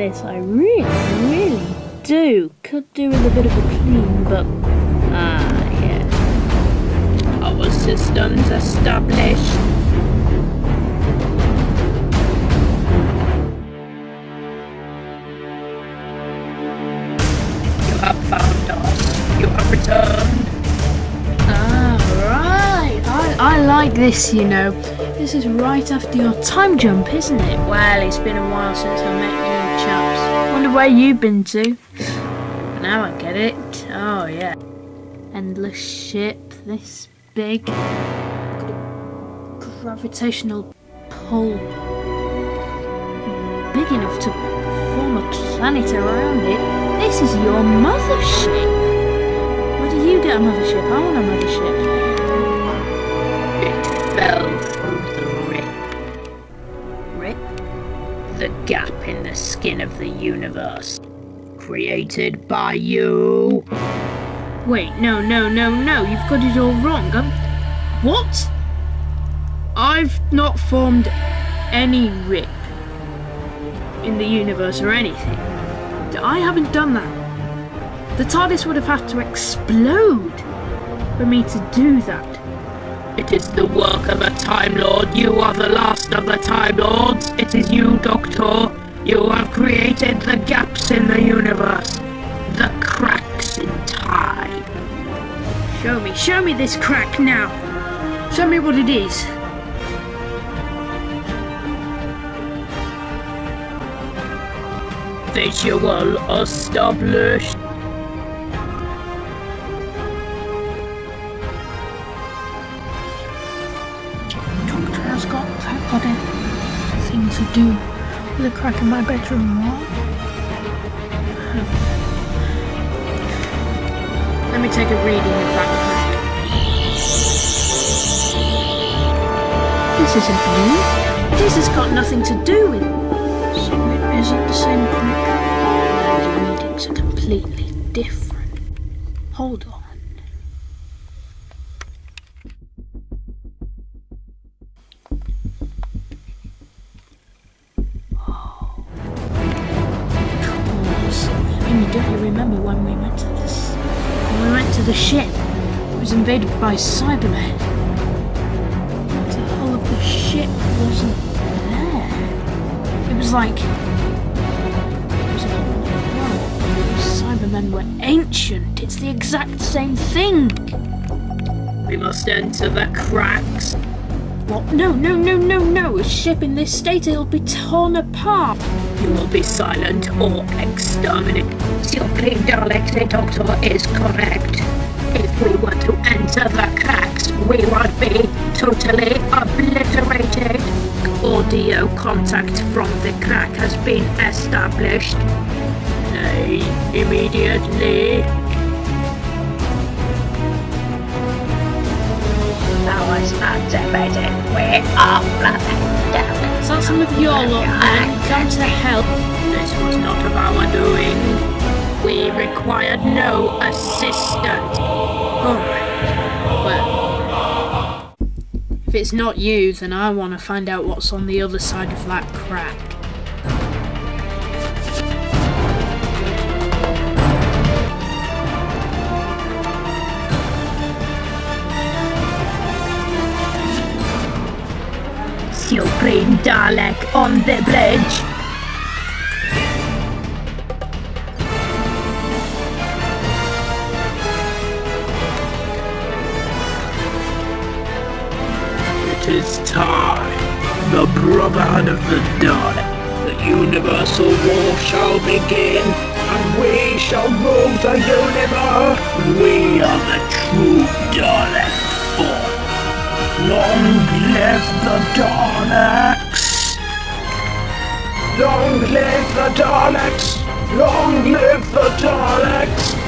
this, I really do. Could do with a bit of a clean, but yeah. Our systems established. You have found us. You have returned. Right. I like this, you know. This is right after your time jump, isn't it? Well, it's been a while since I met you chaps. Wonder where you've been to. Now I get it. Oh, yeah. Endless ship, this big. Gravitational pull. Big enough to form a planet around it. This is your mothership. Where do you get a mothership? I want a mothership. It fell through the rip. Rip? The gap in the skin of the universe. Created by you. Wait, no, you've got it all wrong. What? I've not formed any rip in the universe or anything. I haven't done that. The TARDIS would have had to explode for me to do that. It is the work of a Time Lord. You are the last of the Time Lords. It is you, Doctor. You have created the gaps in the universe. The cracks in time. Show me this crack now. Show me what it is. Visual established. Doctor has got a thing to do with a crack in my bedroom wall. Let me take a reading of that crack. This isn't new. This has got nothing to do with it. So it isn't the same crack. No, the readings are completely different. Hold on. Oh. Trolls. Amy, don't you remember when we went to this? When we went to the ship? It was invaded by Cybermen. The whole of the ship wasn't there. It was like... It was a whole world. Cybermen were ancient. It's the exact same thing. We must enter the cracks. What? No. A ship in this state, it'll be torn apart. You will be silent or exterminate. Your plain Dalek, the Doctor is correct. If we were to enter the cracks, we would be totally obliterated. Audio contact from the crack has been established. Nay, immediately. Powers activated. We are running down. Is that some of your lot then? Come to help. This was not of our doing. We required no assistance. Alright. Well, if it's not you, then I want to find out what's on the other side of that crack. Supreme Dalek on the bridge. It is time. The Brotherhood of the Dalek. The universal war shall begin, and we shall rule the universe. We are the true Dalek force. Long live the Daleks! Long live the Daleks! Long live the Daleks!